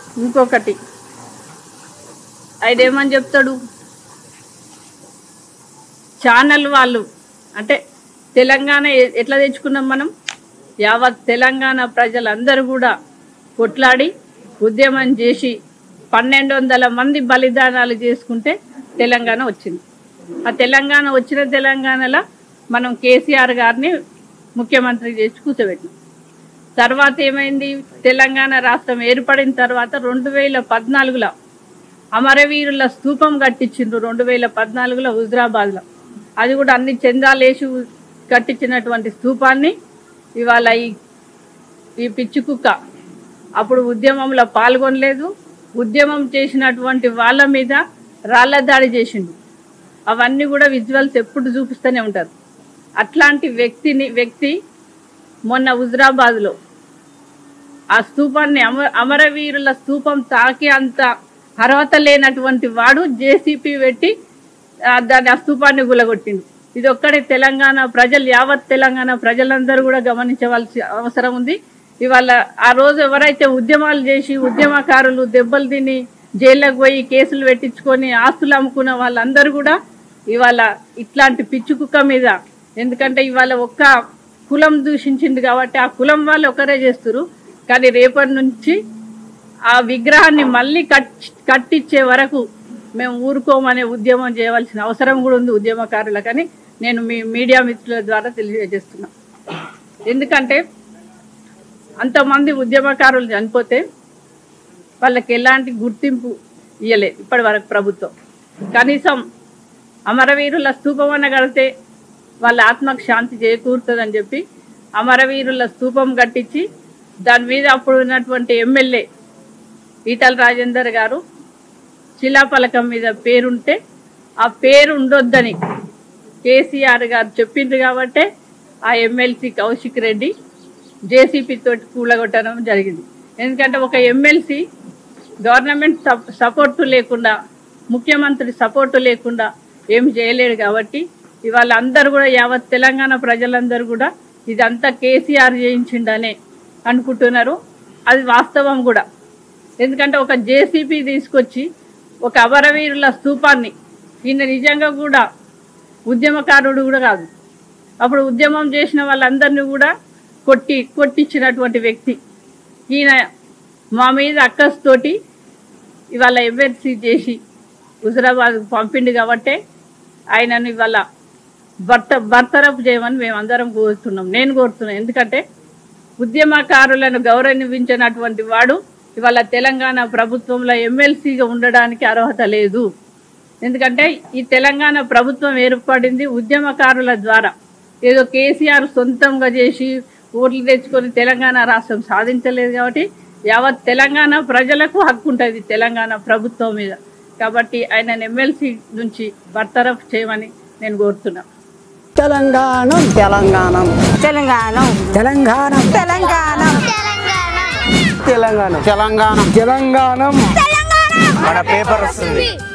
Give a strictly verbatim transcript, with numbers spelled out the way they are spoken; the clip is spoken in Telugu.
ఇంకొకటి ఆయన ఏమని చెప్తాడు, ఛానల్ వాళ్ళు అంటే తెలంగాణ ఎట్లా తెచ్చుకున్నాం మనం, యావత్ తెలంగాణ ప్రజలందరూ కూడా కొట్లాడి ఉద్యమం చేసి పన్నెండు వందల మంది బలిదానాలు చేసుకుంటే తెలంగాణ వచ్చింది. ఆ తెలంగాణ వచ్చిన తెలంగాణలో మనం కేసీఆర్ గారిని ముఖ్యమంత్రి చేసి కూర్చోబెట్టినాం. తర్వాత ఏమైంది, తెలంగాణ రాష్ట్రం ఏర్పడిన తర్వాత రెండు వేల పద్నాలుగులో అమరవీరుల స్తూపం కట్టించిండ్రు. రెండు వేల పద్నాలుగులో హుజరాబాద్లో అది కూడా అన్ని చందాలేసి కట్టించినటువంటి స్తూపాన్ని ఇవాళ ఈ ఈ పిచ్చి కుక్క అప్పుడు ఉద్యమంలో పాల్గొనలేదు, ఉద్యమం చేసినటువంటి వాళ్ళ మీద రాళ్ల దాడి చేసిండు. అవన్నీ కూడా విజువల్స్ ఎప్పుడు చూపిస్తూనే ఉంటారు. అట్లాంటి వ్యక్తిని వ్యక్తి మొన్న హుజరాబాద్లో ఆ స్తూపాన్ని అమ అమరవీరుల స్తూపం తాకి అంత అర్హత లేనటువంటి వాడు జేసీపీ పెట్టి దాన్ని ఆ స్తూపాన్ని గులగొట్టిండు. ఇది ఒక్కడే తెలంగాణ ప్రజలు, యావత్ తెలంగాణ ప్రజలందరూ కూడా గమనించవలసిన అవసరం ఉంది. ఇవాళ ఆ రోజు ఎవరైతే ఉద్యమాలు చేసి ఉద్యమకారులు దెబ్బలు తిని జైళ్ళకు పోయి కేసులు పెట్టించుకొని ఆస్తులు అమ్ముకున్న వాళ్ళందరూ కూడా ఇవాళ ఇట్లాంటి పిచ్చి కుక్క మీద, ఎందుకంటే ఇవాళ ఒక్క కులం దూషించింది కాబట్టి ఆ కులం వాళ్ళు ఒకరే చేస్తారు. కానీ రేపటి నుంచి ఆ విగ్రహాన్ని మళ్ళీ కట్ కట్టించే వరకు మేము ఊరుకోమనే ఉద్యమం చేయవలసిన అవసరం కూడా ఉంది ఉద్యమకారులకని నేను మీ మీడియా మిత్రుల ద్వారా తెలియజేస్తున్నా. ఎందుకంటే అంతమంది ఉద్యమకారులు చనిపోతే వాళ్ళకి ఎలాంటి గుర్తింపు ఇవ్వలేదు ఇప్పటి వరకు ప్రభుత్వం. కనీసం అమరవీరుల స్తూపం అన్న కడితే వాళ్ళ ఆత్మకు శాంతి చేకూరుతుందని చెప్పి అమరవీరుల స్తూపం కట్టించి దాని మీద అప్పుడు ఉన్నటువంటి ఎమ్మెల్యే ఈటల రాజేందర్ గారు శిలాఫలకం మీద పేరుంటే ఆ పేరు ఉండొద్దని కేసీఆర్ గారు చెప్పిండ్రు కాబట్టి ఆ ఎమ్మెల్సీ కౌశిక్ రెడ్డి జేసీపీ తోటి కూలగొట్టడం జరిగింది. ఎందుకంటే ఒక ఎమ్మెల్సీ గవర్నమెంట్ సపోర్టు లేకుండా, ముఖ్యమంత్రి సపోర్టు లేకుండా ఏం చేయలేడు కాబట్టి ఇవాళ అందరూ కూడా యావత్ తెలంగాణ ప్రజలందరూ కూడా ఇదంతా కేసీఆర్ చేయించిండనే అనుకుంటున్నారు. అది వాస్తవం కూడా. ఎందుకంటే ఒక జేసీపీ తీసుకొచ్చి ఒక అమరవీరుల స్తూపాన్ని, ఈయన నిజంగా కూడా ఉద్యమకారుడు కూడా కాదు, అప్పుడు ఉద్యమం చేసిన వాళ్ళందరినీ కూడా కొట్టి కొట్టించినటువంటి వ్యక్తి ఈయన. మా మీద అక్కస్తోటి ఇవాళ ఎమ్మెల్సీ చేసి హుజరాబాద్కు పంపిండు కాబట్టి ఆయనను ఇవాళ భర్త బర్తరఫ్ చేయమని మేమందరం కోరుతున్నాం. నేను కోరుతున్నాను. ఎందుకంటే ఉద్యమకారులను గౌరవించినటువంటి వాడు ఇవాళ తెలంగాణ ప్రభుత్వంలో ఎమ్మెల్సీగా ఉండడానికి అర్హత లేదు. ఎందుకంటే ఈ తెలంగాణ ప్రభుత్వం ఏర్పడింది ఉద్యమకారుల ద్వారా. ఏదో కేసీఆర్ సొంతంగా చేసి ఓట్లు తెచ్చుకొని తెలంగాణ రాష్ట్రం సాధించలేదు కాబట్టి యావత్ తెలంగాణ ప్రజలకు హక్కు ఉంటుంది తెలంగాణ ప్రభుత్వం మీద. కాబట్టి ఆయన ఎమ్మెల్సీ నుంచి బర్తరఫ్ చేయమని నేను కోరుతున్నా. తెలంగాణ తెలంగాణ తెలంగాణ తెలంగాణ తెలంగాణ తెలంగాణ తెలంగాణ తెలంగాణ మన పేపర్ వస్తుంది.